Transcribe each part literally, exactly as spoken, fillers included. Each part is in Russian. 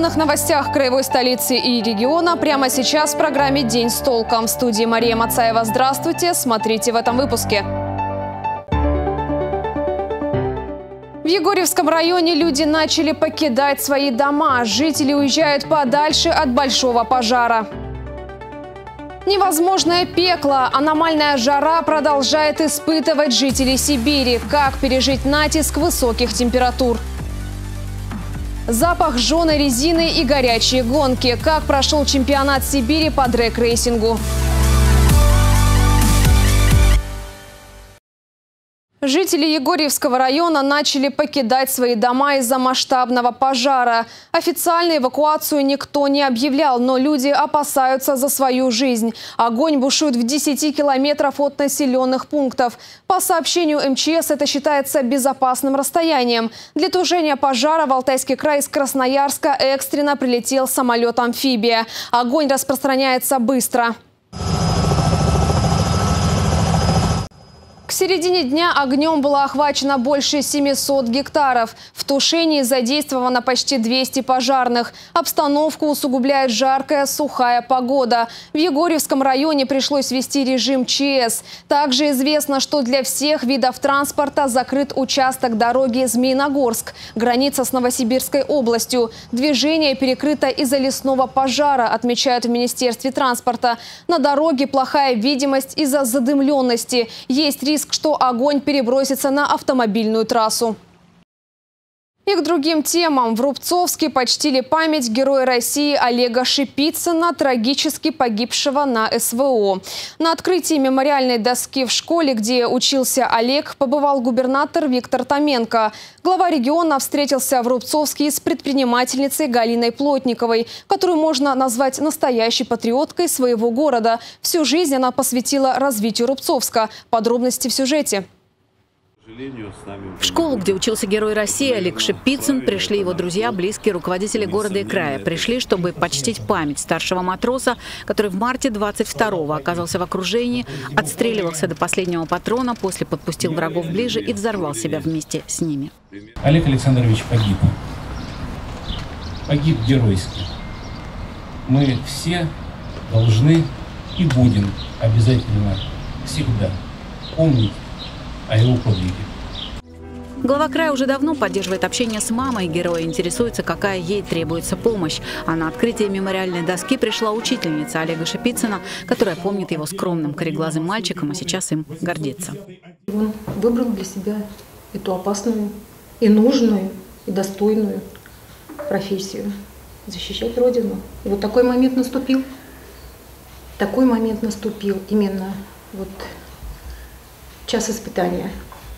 главных новостях краевой столицы и региона прямо сейчас в программе «День с толком». В студии Мария Мацаева. Здравствуйте. Смотрите в этом выпуске. В Егорьевском районе люди начали покидать свои дома. Жители уезжают подальше от большого пожара. Невозможное пекло. Аномальная жара продолжает испытывать жителей Сибири. Как пережить натиск высоких температур? Запах жженой резины и горячие гонки. Как прошел чемпионат Сибири по дрэг-рейсингу? Жители Егорьевского района начали покидать свои дома из-за масштабного пожара. Официально эвакуацию никто не объявлял, но люди опасаются за свою жизнь. Огонь бушует в десяти километрах от населенных пунктов. По сообщению эм че эс, это считается безопасным расстоянием. Для тушения пожара в Алтайский край из Красноярска экстренно прилетел самолет-амфибия. Огонь распространяется быстро. К середине дня огнем было охвачено больше семисот гектаров. В тушении задействовано почти двести пожарных. Обстановку усугубляет жаркая, сухая погода. В Егорьевском районе пришлось ввести режим че эс. Также известно, что для всех видов транспорта закрыт участок дороги Змеиногорск, граница с Новосибирской областью. Движение перекрыто из-за лесного пожара, отмечают в Министерстве транспорта. На дороге плохая видимость из-за задымленности. Есть риск, что огонь перебросится на автомобильную трассу. И к другим темам. В Рубцовске почтили память Героя России Олега Шипицына, трагически погибшего на эс вэ о. На открытии мемориальной доски в школе, где учился Олег, побывал губернатор Виктор Томенко. Глава региона встретился в Рубцовске с предпринимательницей Галиной Плотниковой, которую можно назвать настоящей патриоткой своего города. Всю жизнь она посвятила развитию Рубцовска. Подробности в сюжете. В школу, где учился Герой России Олег Шипицын, пришли его друзья, близкие, руководители города и края. Пришли, чтобы почтить память старшего матроса, который в марте двадцать второго оказался в окружении, отстреливался до последнего патрона, после подпустил врагов ближе и взорвал себя вместе с ними. Олег Александрович погиб. Погиб геройски. Мы все должны и будем обязательно всегда помнить о его подвиге. Глава края уже давно поддерживает общение с мамой героя, интересуется, какая ей требуется помощь. А на открытие мемориальной доски пришла учительница Олега Шипицына, которая помнит его скромным кореглазым мальчиком, а сейчас им гордится. Он выбрал для себя эту опасную и нужную, и достойную профессию – защищать Родину. И вот такой момент наступил. Такой момент наступил именно вот час испытания,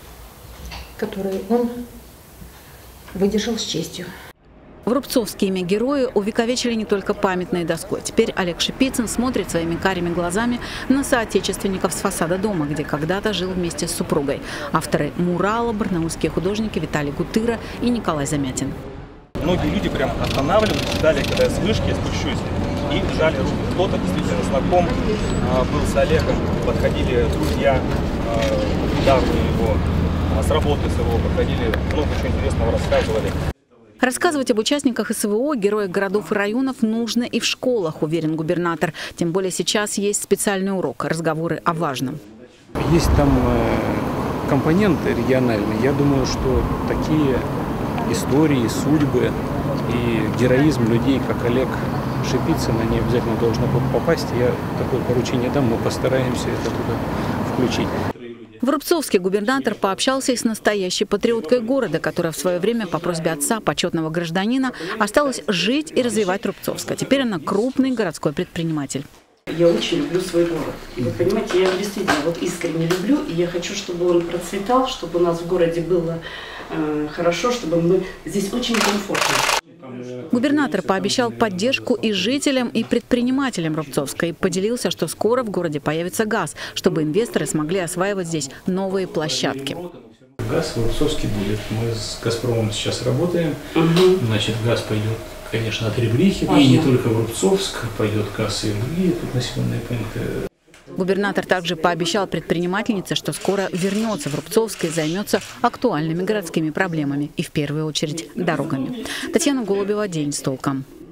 который он выдержал с честью. В Рубцовске имя героя увековечили не только памятной доской. Теперь Олег Шипицын смотрит своими карими глазами на соотечественников с фасада дома, где когда-то жил вместе с супругой. Авторы мурала – барнаульские художники Виталий Гутыра и Николай Замятин. Многие люди прям останавливались, ждали, когда я с вышки я спущусь, и жали руки. Кто-то действительно знаком был с Олегом, подходили друзья, давние его, с работы с его, подходили, много чего интересного рассказывали. Рассказывать об участниках эс вэ о, героях городов и районов нужно и в школах, уверен губернатор. Тем более сейчас есть специальный урок – разговоры о важном. Есть там компоненты региональные. Я думаю, что такие истории, судьбы и героизм людей, как Олег Шипицын, они обязательно должны попасть. Я такое поручение дам, мы постараемся это туда включить. В Рубцовске губернатор пообщался и с настоящей патриоткой города, которая в свое время по просьбе отца, почетного гражданина, осталась жить и развивать Рубцовск. А теперь она крупный городской предприниматель. Я очень люблю свой город. И вы понимаете, я его действительно вот искренне люблю, и я хочу, чтобы он процветал, чтобы у нас в городе было э, хорошо, чтобы мы здесь очень комфортно. Губернатор пообещал поддержку и жителям, и предпринимателям Рубцовска и поделился, что скоро в городе появится газ, чтобы инвесторы смогли осваивать здесь новые площадки. Газ в Рубцовске будет. Мы с «Газпромом» сейчас работаем. Угу. Значит, газ пойдет, конечно, от Ребрихи. И не только в Рубцовск, пойдет газ и в другие тут населенные пункты. Губернатор также пообещал предпринимательнице, что скоро вернется в Рубцовск и займется актуальными городскими проблемами и в первую очередь дорогами. Татьяна Голубева, «День с толком».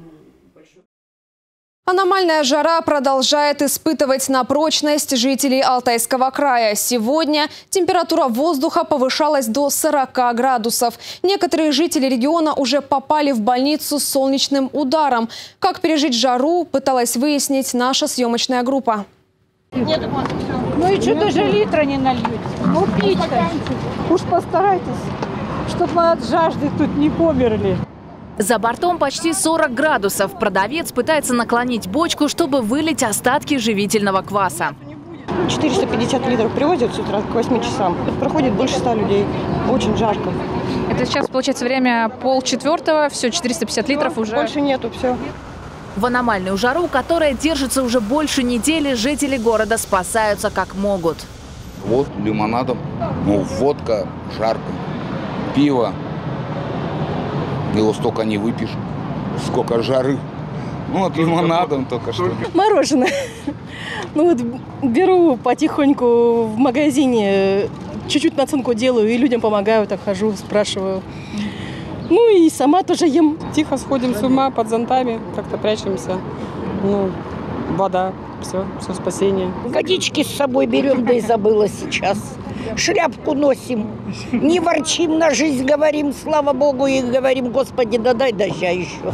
Аномальная жара продолжает испытывать на прочность жителей Алтайского края. Сегодня температура воздуха повышалась до сорока градусов. Некоторые жители региона уже попали в больницу с солнечным ударом. Как пережить жару, пыталась выяснить наша съемочная группа. Ну и что, даже литра не нальете? Ну пить-то. Уж постарайтесь, чтобы мы от жажды тут не померли. За бортом почти сорок градусов. Продавец пытается наклонить бочку, чтобы вылить остатки живительного кваса. четыреста пятьдесят литров привозят с утра к восьми часам. Проходит больше ста людей. Очень жарко. Это сейчас, получается, время полчетвертого. Все, четыреста пятьдесят литров уже. Больше нету, все. В аномальную жару, которая держится уже больше недели, жители города спасаются как могут. Вот лимонадом, ну, водка, жарко, пиво. Его столько не выпьешь, сколько жары. Ну, вот лимонадом только что. Мороженое. Ну вот беру потихоньку в магазине, чуть-чуть наценку делаю и людям помогаю, так хожу, спрашиваю. Ну и сама тоже ем. Тихо сходим с ума под зонтами, как-то прячемся. Ну, вода, все, все спасение. Водички с собой берем, да и забыла сейчас. Шляпку носим, не ворчим на жизнь, говорим, слава Богу, и говорим, Господи, да дай дождя еще.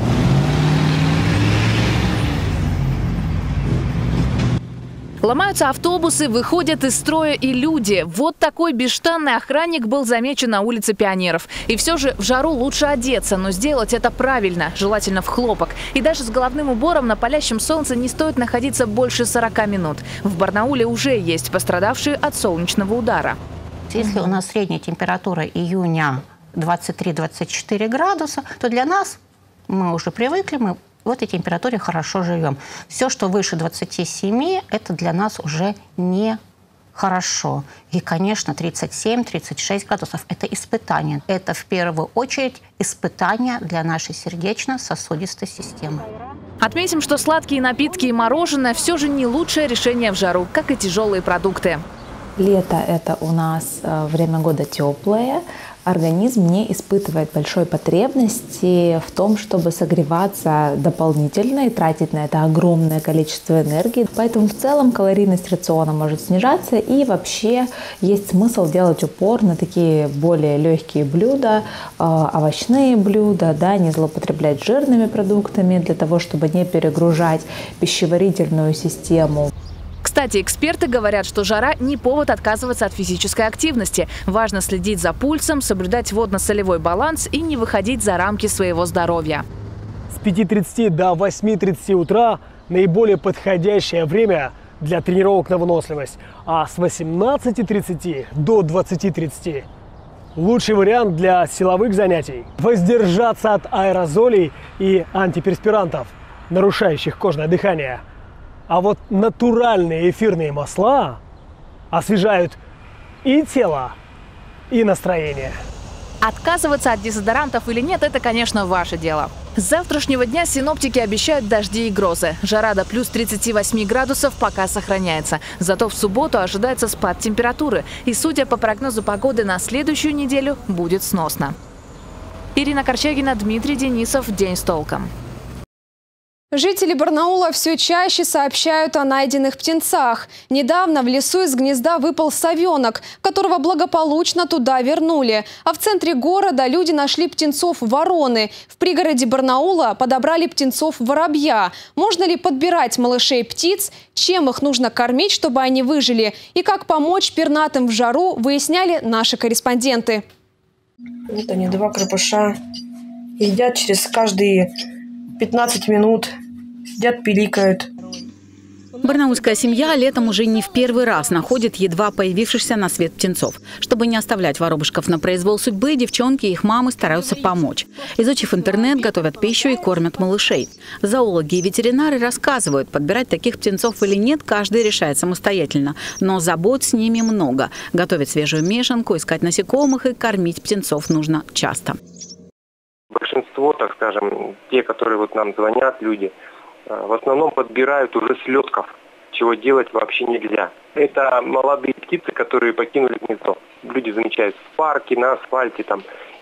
Ломаются автобусы, выходят из строя и люди. Вот такой бесштанный охранник был замечен на улице Пионеров. И все же в жару лучше одеться, но сделать это правильно, желательно в хлопок. И даже с головным убором на палящем солнце не стоит находиться больше сорока минут. В Барнауле уже есть пострадавшие от солнечного удара. Если у нас средняя температура июня двадцать три — двадцать четыре градуса, то для нас, мы уже привыкли, мы в этой температуре хорошо живем. Все, что выше двадцати семи, это для нас уже не хорошо. И, конечно, тридцать семь — тридцать шесть градусов – это испытание. Это в первую очередь испытание для нашей сердечно-сосудистой системы. Отметим, что сладкие напитки и мороженое все же не лучшее решение в жару, как и тяжелые продукты. Лето – это у нас время года теплое. Организм не испытывает большой потребности в том, чтобы согреваться дополнительно и тратить на это огромное количество энергии. Поэтому в целом калорийность рациона может снижаться, и вообще есть смысл делать упор на такие более легкие блюда, овощные блюда, да, не злоупотреблять жирными продуктами для того, чтобы не перегружать пищеварительную систему. Кстати, эксперты говорят, что жара не повод отказываться от физической активности. Важно следить за пульсом, соблюдать водно-солевой баланс и не выходить за рамки своего здоровья. С пяти тридцати до восьми тридцати утра наиболее подходящее время для тренировок на выносливость, а с восемнадцати тридцати до двадцати тридцати лучший вариант для силовых занятий. Воздержаться от аэрозолей и антиперспирантов, нарушающих кожное дыхание. А вот натуральные эфирные масла освежают и тело, и настроение. Отказываться от дезодорантов или нет – это, конечно, ваше дело. С завтрашнего дня синоптики обещают дожди и грозы. Жара до плюс тридцати восьми градусов пока сохраняется. Зато в субботу ожидается спад температуры. И, судя по прогнозу погоды, на следующую неделю будет сносно. Ирина Корчагина, Дмитрий Денисов. День с толком. Жители Барнаула все чаще сообщают о найденных птенцах. Недавно в лесу из гнезда выпал совенок, которого благополучно туда вернули. А в центре города люди нашли птенцов вороны. В пригороде Барнаула подобрали птенцов воробья. Можно ли подбирать малышей птиц? Чем их нужно кормить, чтобы они выжили? И как помочь пернатым в жару, выясняли наши корреспонденты. Вот они, два крепыша. Едят через каждые пятнадцать минут. Сидят, пиликают. Барнаульская семья летом уже не в первый раз находит едва появившихся на свет птенцов. Чтобы не оставлять воробушков на произвол судьбы, девчонки и их мамы стараются помочь. Изучив интернет, готовят пищу и кормят малышей. Зоологи и ветеринары рассказывают, подбирать таких птенцов или нет, каждый решает самостоятельно. Но забот с ними много. Готовить свежую мешанку, искать насекомых и кормить птенцов нужно часто. Большинство, так скажем, те, которые вот нам звонят, люди, в основном подбирают уже слетков, чего делать вообще нельзя. Это молодые птицы, которые покинули гнездо. Люди замечают в парке, на асфальте там.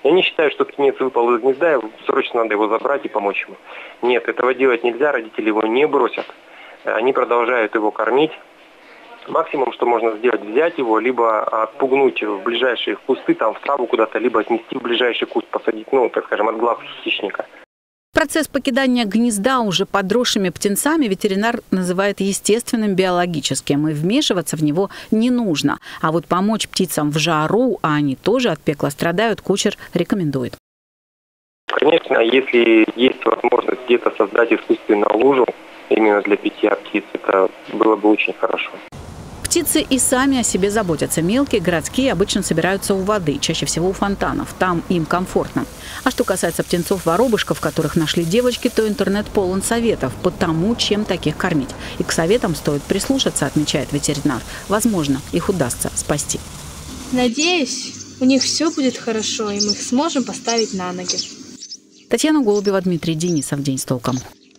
Я не считаю, что птенец выпал из гнезда, и срочно надо его забрать и помочь ему. Нет, этого делать нельзя, родители его не бросят. Они продолжают его кормить. Максимум, что можно сделать, взять его, либо отпугнуть в ближайшие кусты, там в траву куда-то, либо отнести в ближайший куст, посадить, ну, так скажем, от глаз хищника. Процесс покидания гнезда уже подросшими птенцами ветеринар называет естественным биологическим, и вмешиваться в него не нужно. А вот помочь птицам в жару, а они тоже от пекла страдают, кучер рекомендует. Конечно, если есть возможность где-то создать искусственную лужу именно для питья птиц, это было бы очень хорошо. Птицы и сами о себе заботятся. Мелкие, городские обычно собираются у воды, чаще всего у фонтанов. Там им комфортно. А что касается птенцов-воробушков, которых нашли девочки, то интернет полон советов по тому, чем таких кормить. И к советам стоит прислушаться, отмечает ветеринар. Возможно, их удастся спасти. Надеюсь, у них все будет хорошо, и мы их сможем поставить на ноги. Татьяна Голубева, Дмитрий Денисов. День с толком.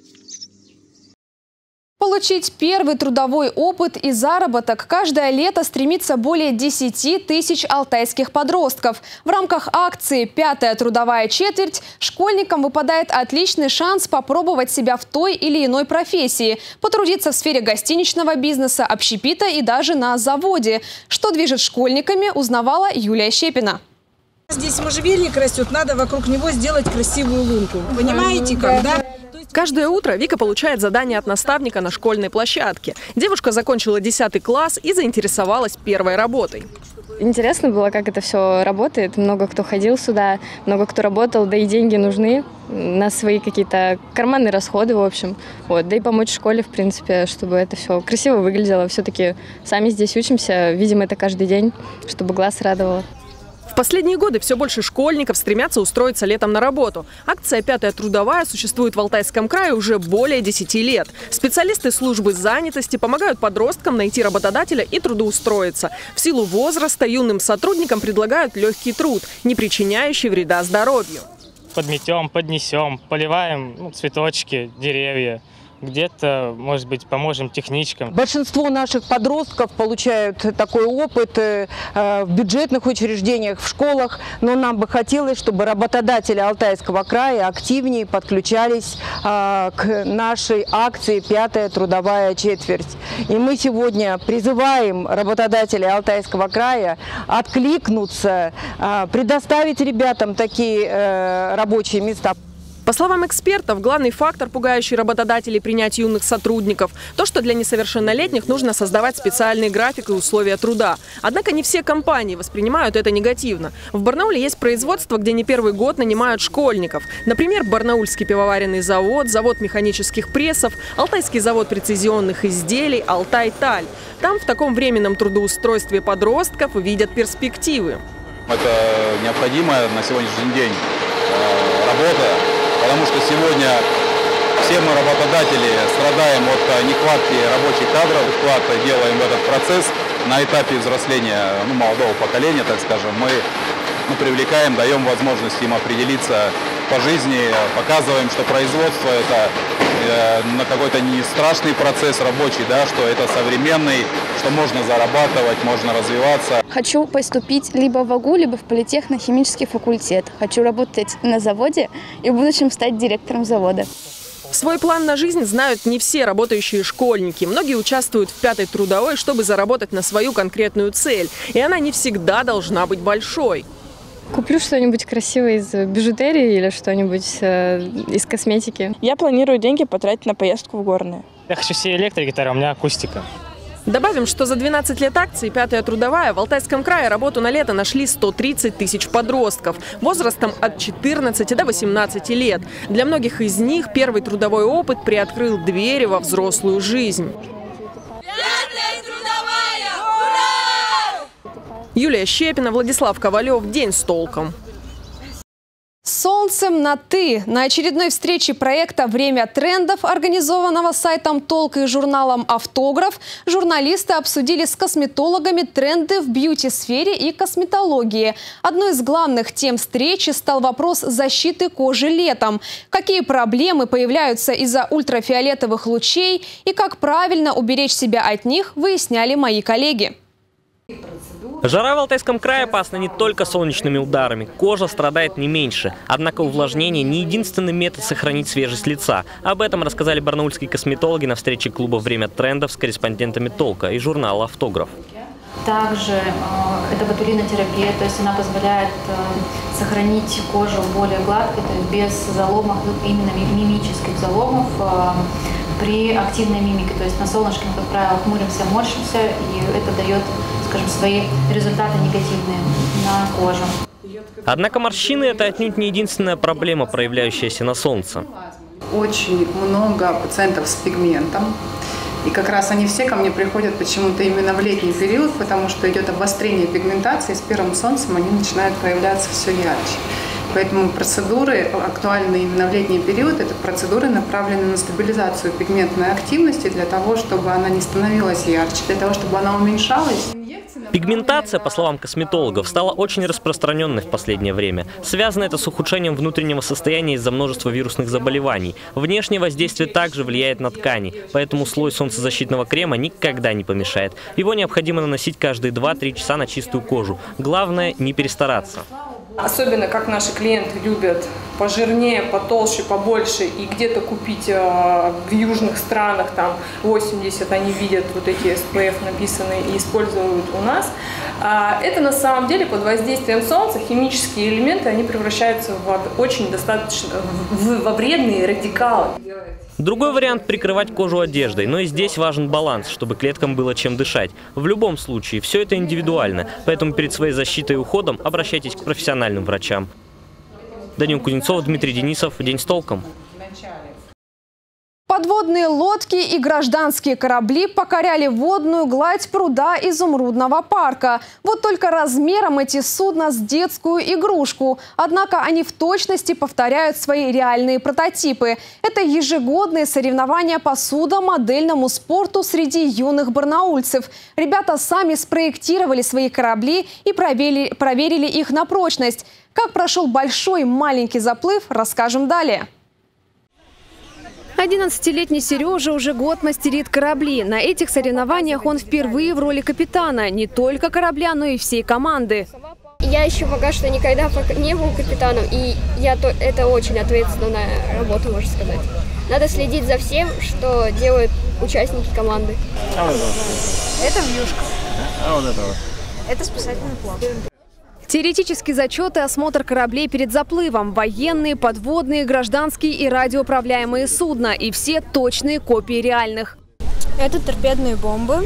Получить первый трудовой опыт и заработок каждое лето стремится более десяти тысяч алтайских подростков. В рамках акции «Пятая трудовая четверть» школьникам выпадает отличный шанс попробовать себя в той или иной профессии, потрудиться в сфере гостиничного бизнеса, общепита и даже на заводе. Что движет школьниками, узнавала Юлия Щепина. Здесь можжевельник растет, надо вокруг него сделать красивую лунку. Понимаете, как, да? Каждое утро Вика получает задание от наставника на школьной площадке. Девушка закончила десятый класс и заинтересовалась первой работой. Интересно было, как это все работает. Много кто ходил сюда, много кто работал, да и деньги нужны на свои какие-то карманные расходы, в общем. Вот. Да и помочь школе, в принципе, чтобы это все красиво выглядело. Все-таки сами здесь учимся, видим это каждый день, чтобы глаз радовало. В последние годы все больше школьников стремятся устроиться летом на работу. Акция «Пятая трудовая» существует в Алтайском крае уже более десяти лет. Специалисты службы занятости помогают подросткам найти работодателя и трудоустроиться. В силу возраста юным сотрудникам предлагают легкий труд, не причиняющий вреда здоровью. Подметем, поднесем, поливаем ну, цветочки, деревья. Где-то, может быть, поможем техничкам. Большинство наших подростков получают такой опыт в бюджетных учреждениях, в школах, но нам бы хотелось, чтобы работодатели Алтайского края активнее подключались к нашей акции «Пятая трудовая четверть». И мы сегодня призываем работодателей Алтайского края откликнуться, предоставить ребятам такие рабочие места. По словам экспертов, главный фактор, пугающий работодателей принять юных сотрудников – то, что для несовершеннолетних нужно создавать специальный график и условия труда. Однако не все компании воспринимают это негативно. В Барнауле есть производство, где не первый год нанимают школьников. Например, Барнаульский пивоваренный завод, завод механических прессов, Алтайский завод прецизионных изделий, Алтай-Таль. Там в таком временном трудоустройстве подростков видят перспективы. Это необходимая на сегодняшний день работа. Потому что сегодня все мы, работодатели, страдаем от нехватки рабочих кадров. Вклад делаем в этот процесс на этапе взросления ну, молодого поколения, так скажем. Мы ну, привлекаем, даем возможность им определиться по жизни, показываем, что производство – это э, на какой-то не страшный процесс рабочий, да, что это современный, что можно зарабатывать, можно развиваться. Хочу поступить либо в АГУ, либо в политехно-химический факультет. Хочу работать на заводе и в будущем стать директором завода. Свой план на жизнь знают не все работающие школьники. Многие участвуют в пятой трудовой, чтобы заработать на свою конкретную цель. И она не всегда должна быть большой. Куплю что-нибудь красивое из бижутерии или что-нибудь э, из косметики. Я планирую деньги потратить на поездку в горные. Я хочу себе электрогитару, у меня акустика. Добавим, что за двенадцать лет акции «Пятая трудовая» в Алтайском крае работу на лето нашли сто тридцать тысяч подростков возрастом от четырнадцати до восемнадцати лет. Для многих из них первый трудовой опыт приоткрыл двери во взрослую жизнь. Пятая трудовая! Ура! Юлия Щепина, Владислав Ковалев. День с толком. С солнцем на «ты». На очередной встрече проекта «Время трендов», организованного сайтом «Толк» и журналом «Автограф», журналисты обсудили с косметологами тренды в бьюти-сфере и косметологии. Одной из главных тем встречи стал вопрос защиты кожи летом. Какие проблемы появляются из-за ультрафиолетовых лучей и как правильно уберечь себя от них, выясняли мои коллеги. Жара в Алтайском крае опасна не только солнечными ударами. Кожа страдает не меньше. Однако увлажнение не единственный метод сохранить свежесть лица. Об этом рассказали барнаульские косметологи на встрече клуба «Время трендов» с корреспондентами «Толка» и журнала «Автограф». Также э, это ботулинотерапия, то есть она позволяет э, сохранить кожу более гладкой, то есть без заломов, именно мимических заломов э, при активной мимике. То есть на солнышке мы, как правило, хмуримся, морщимся, и это дает, скажем, свои результаты негативные на кожу. Однако морщины – это отнюдь не единственная проблема, проявляющаяся на солнце. Очень много пациентов с пигментом. И как раз они все ко мне приходят почему-то именно в летний период, потому что идет обострение пигментации, с первым солнцем они начинают проявляться все ярче. Поэтому процедуры, актуальные именно в летний период, это процедуры направлены на стабилизацию пигментной активности, для того, чтобы она не становилась ярче, для того, чтобы она уменьшалась. Пигментация, по словам косметологов, стала очень распространенной в последнее время. Связано это с ухудшением внутреннего состояния из-за множества вирусных заболеваний. Внешнее воздействие также влияет на ткани, поэтому слой солнцезащитного крема никогда не помешает. Его необходимо наносить каждые два-три часа на чистую кожу. Главное – не перестараться. Особенно, как наши клиенты любят пожирнее, потолще, побольше, и где-то купить э, в южных странах, там восемьдесят, они видят вот эти эс пэ эф написанные и используют у нас. А это на самом деле под воздействием солнца химические элементы, они превращаются в очень достаточно, в, во вредные радикалы. Другой вариант – прикрывать кожу одеждой, но и здесь важен баланс, чтобы клеткам было чем дышать. В любом случае, все это индивидуально, поэтому перед своей защитой и уходом обращайтесь к профессиональным врачам. Данил Кузнецов, Дмитрий Денисов. День с толком. Подводные лодки и гражданские корабли покоряли водную гладь пруда Изумрудного парка. Вот только размером эти судна с детскую игрушку. Однако они в точности повторяют свои реальные прототипы. Это ежегодные соревнования по судомодельному спорту среди юных барнаульцев. Ребята сами спроектировали свои корабли и проверили, проверили их на прочность. Как прошел большой и маленький заплыв, расскажем далее. одиннадцатилетний Сережа уже год мастерит корабли. На этих соревнованиях он впервые в роли капитана не только корабля, но и всей команды. Я еще пока что никогда не был капитаном, и я то, это очень ответственная работа, можно сказать. Надо следить за всем, что делают участники команды. А вот это? Это вьюшка. А вот это вот? Это спасательный плот. Теоретические зачеты, осмотр кораблей перед заплывом, военные, подводные, гражданские и радиоуправляемые судна. И все точные копии реальных. Это торпедные бомбы.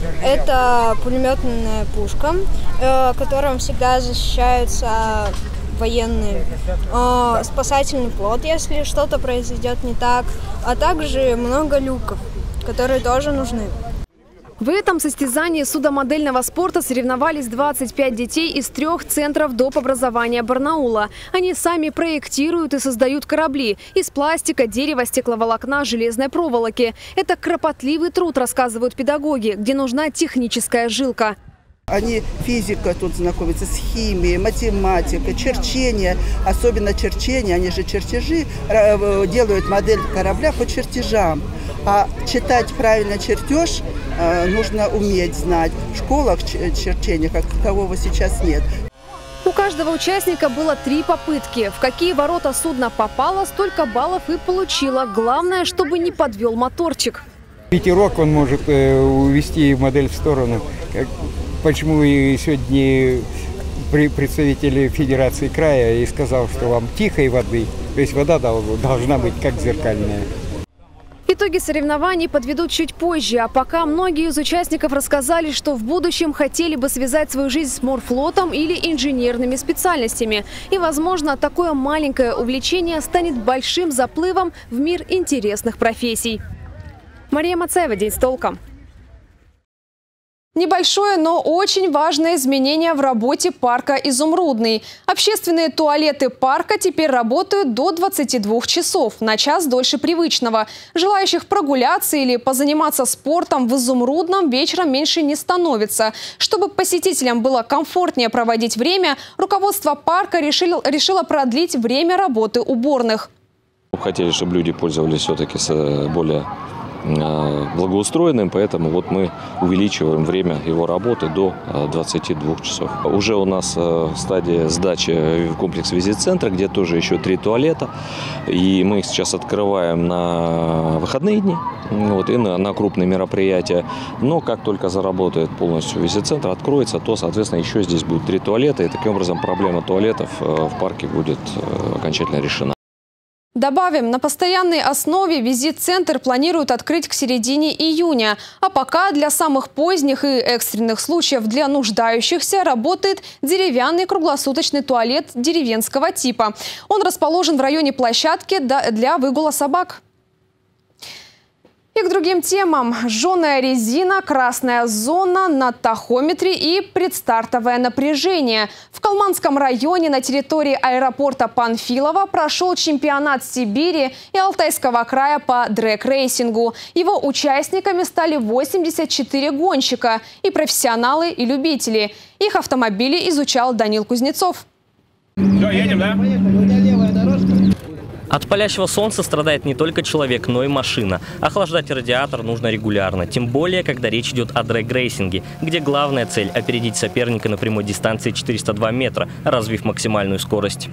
Это пулеметная пушка, э, которым всегда защищаются военные. Э, спасательный плот, если что-то произойдет не так. А также много люков, которые тоже нужны. В этом состязании судомодельного спорта соревновались двадцать пять детей из трех центров доп. Образования Барнаула. Они сами проектируют и создают корабли из пластика, дерева, стекловолокна, железной проволоки. Это кропотливый труд, рассказывают педагоги, где нужна техническая жилка. Они физика тут знакомятся с химией, математикой, черчение, особенно черчение, они же чертежи, делают модель корабля по чертежам. А читать правильно чертеж нужно уметь знать. В школах черчения как такового сейчас нет. У каждого участника было три попытки. В какие ворота судно попало, столько баллов и получило. Главное, чтобы не подвел моторчик. Ветерок, он может увести модель в сторону. Почему и сегодня представитель Федерации края и сказал, что вам тихой воды, то есть вода должна быть как зеркальная. Итоги соревнований подведут чуть позже, а пока многие из участников рассказали, что в будущем хотели бы связать свою жизнь с морфлотом или инженерными специальностями. И, возможно, такое маленькое увлечение станет большим заплывом в мир интересных профессий. Мария Мацаева, День с толком. Небольшое, но очень важное изменение в работе парка «Изумрудный». Общественные туалеты парка теперь работают до двадцати двух часов, на час дольше привычного. Желающих прогуляться или позаниматься спортом в «Изумрудном» вечером меньше не становится. Чтобы посетителям было комфортнее проводить время, руководство парка решило, решило продлить время работы уборных. Хотели, чтобы люди пользовались все-таки более благоустроенным, поэтому вот мы увеличиваем время его работы до двадцати двух часов. Уже у нас стадия сдачи в комплекс визит-центра, где тоже еще три туалета, и мы их сейчас открываем на выходные дни, вот, и на, на крупные мероприятия. Но как только заработает полностью визит-центр, откроется, то, соответственно, еще здесь будет три туалета, и таким образом проблема туалетов в парке будет окончательно решена. Добавим, на постоянной основе визит-центр планируют открыть к середине июня. А пока для самых поздних и экстренных случаев для нуждающихся работает деревянный круглосуточный туалет деревенского типа. Он расположен в районе площадки для выгула собак. И к другим темам. Жженая резина, красная зона на тахометре и предстартовое напряжение. В Калманском районе на территории аэропорта Панфилова прошел чемпионат Сибири и Алтайского края по дрэг-рейсингу. Его участниками стали восемьдесят четыре гонщика – и профессионалы, и любители. Их автомобили изучал Данил Кузнецов. Все, едем, да? От палящего солнца страдает не только человек, но и машина. Охлаждать радиатор нужно регулярно, тем более, когда речь идет о дрэг-рейсинге, где главная цель – опередить соперника на прямой дистанции четыреста два метра, развив максимальную скорость.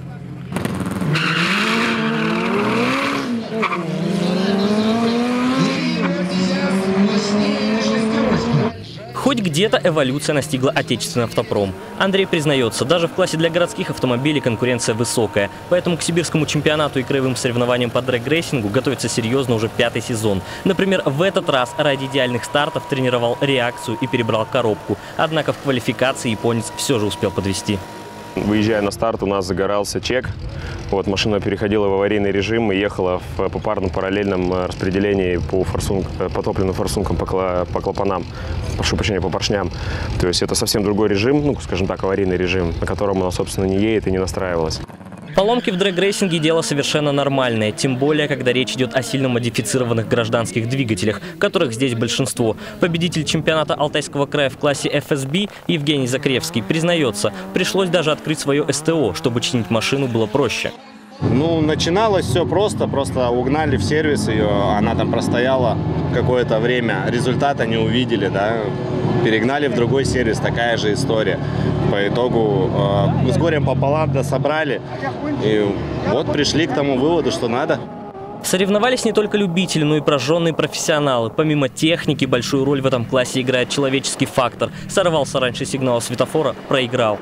Хоть где-то эволюция настигла отечественный автопром. Андрей признается, даже в классе для городских автомобилей конкуренция высокая. Поэтому к сибирскому чемпионату и краевым соревнованиям по дрэг-рейсингу готовится серьезно уже пятый сезон. Например, в этот раз ради идеальных стартов тренировал реакцию и перебрал коробку. Однако в квалификации японец все же успел подвести. Выезжая на старт, у нас загорался чек. Вот, машина переходила в аварийный режим и ехала в попарном параллельном распределении по, форсунг, по топливным форсункам, по, по клапанам, прошу прощения, по поршням. То есть это совсем другой режим, ну, скажем так, аварийный режим, на котором она, собственно, не едет и не настраивалась. Поломки в дрэг-рейсинге – дело совершенно нормальное, тем более, когда речь идет о сильно модифицированных гражданских двигателях, которых здесь большинство. Победитель чемпионата Алтайского края в классе эф эс би Евгений Закревский признается, пришлось даже открыть свое эс тэ о, чтобы чинить машину было проще. Ну, начиналось все просто, просто угнали в сервис ее, она там простояла какое-то время, результата не увидели, да, перегнали в другой сервис, такая же история. По итогу э, с горем пополам дособрали, и вот пришли к тому выводу, что надо. Соревновались не только любители, но и прожженные профессионалы. Помимо техники, большую роль в этом классе играет человеческий фактор. Сорвался раньше сигнала светофора, проиграл.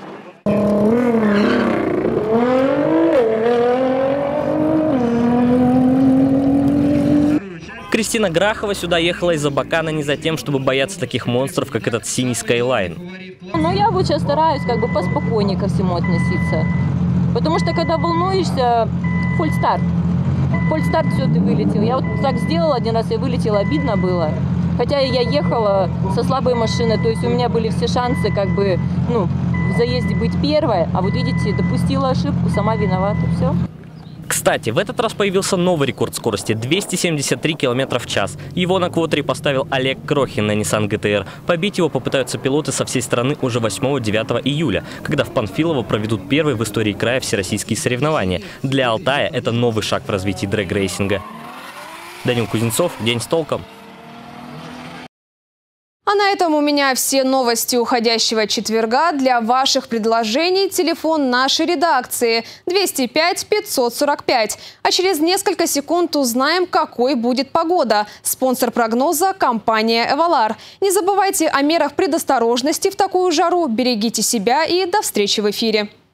Кристина Грахова сюда ехала из Абакана не за тем, чтобы бояться таких монстров, как этот синий Skyline. Ну, я вот сейчас стараюсь как бы поспокойнее ко всему относиться. Потому что, когда волнуешься, фолл-старт. Фолл-старт, все, ты вылетел. Я вот так сделала один раз, я вылетела, обидно было. Хотя я ехала со слабой машиной, то есть у меня были все шансы как бы, ну, в заезде быть первой. А вот видите, допустила ошибку, сама виновата, все. Кстати, в этот раз появился новый рекорд скорости – двести семьдесят три километра в час. Его на квотере поставил Олег Крохин на Nissan джи ти ар. Побить его попытаются пилоты со всей страны уже восьмого-девятого июля, когда в Панфилово проведут первые в истории края всероссийские соревнования. Для Алтая это новый шаг в развитии дрэг-рейсинга. Данил Кузнецов, День с толком. А на этом у меня все новости уходящего четверга. Для ваших предложений телефон нашей редакции двести пять пятьсот сорок пять. А через несколько секунд узнаем, какой будет погода. Спонсор прогноза – компания «Эвалар». Не забывайте о мерах предосторожности в такую жару. Берегите себя и до встречи в эфире.